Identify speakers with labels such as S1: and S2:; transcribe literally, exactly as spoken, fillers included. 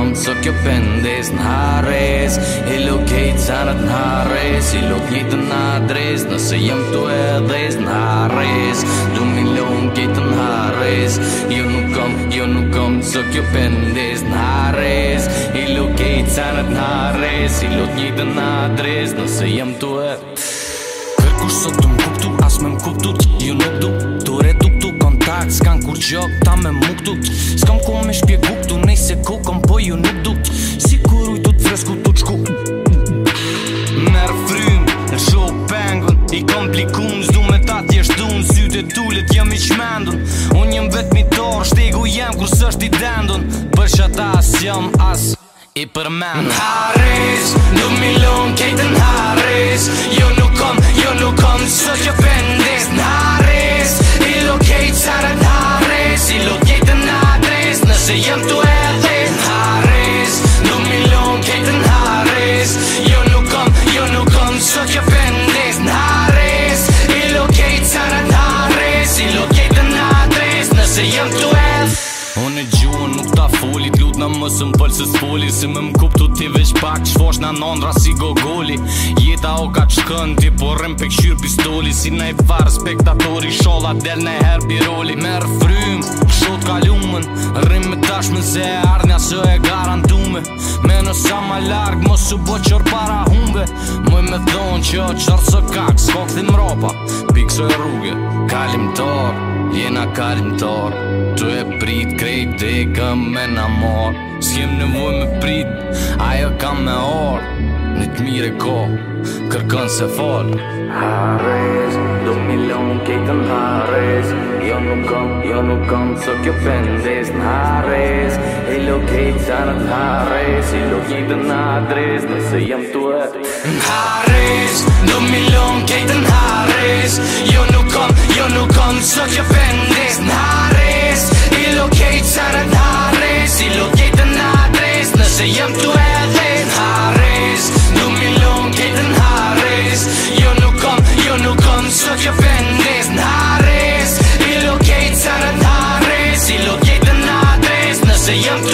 S1: kam så kjo pendes n'hares I lokejt sanat n'hares I lok njëtën adres Nëse jem tu edhes n'hares Du milion kejt n'hares Jo nuk kam, jo nuk kam så kjo pendes n'hares I lokejt sanat n'hares I lok njëtën adres Nëse jem tu edhes Kërkush sot të m'kuptu, as me m'kuptu Ju nuk du, tu retu këtu kontakt S'kan kur gjok, ta me m'uktu S'kam ku me shpjegu këtu, nej se ku kom po ju nuk du Si kur ujtu t'fresku tu t'shku Merë frym, në show pengun I komplikum, s'du me ta t'jeshtun Syte tullet jem I qmendun Unë jem vet mitar, shtegu jem kur s'është I dendun Për shata as jam as I përmen N'hares, du milion kejtë n'hares Jo nuk kom, jo nuk kom Së kjo pendes n'hares I lo kejtë sara n'hares I lo kejtë n'adres Nëse jem tu edhe N'hares, du milion kejtë n'hares Jo nuk kom, jo nuk kom Së kjo pendes n'hares I lo kejtë sara n'hares I lo kejtë n'adres Nëse jem tu edhe Unë e gjuhën nuk ta foli T'lut në mësë më pëllë se s'foli Si me m'kuptu ti veç pak Qfosh në nondra si gogoli Jeta o ka qkën Ti po rrim pe këshyr pistoli Si në I farë spektatori Sholla del në her biroli Merë frym, këshot kalumën Rrim me tashmën se e ardhja së e garantume Me nësa ma larg Mos u bo qër para humbe Muj me thonë që qërë së kak S'kok thim ropa Pikso e rrugë Kalimtar Jena kalimtar Tu e prit krejt dhe këm me namor S'jem nevoj me prit Ajo kam me or Në t'mire ko Kërkën se fol Hares Du milion kejtën hares Jo nuk kam, jo nuk kam Së kjo pendes n'hares I lo kejt sanat hares I lo kejtën adres Nëse jem tu e N'hares Du milion kejtën hares Jo nuk kam, jo nuk kam Së kjo pendes n'hares I lo kejt sanat hares I lo kejtën adres Nëse jem tu edhe N'hares Du milion kejtën hares Jo nuk kam, jo nuk kam Së kjo pendes n'hares I lo kejt sanat hares I lo kejtën adres Nëse jem tu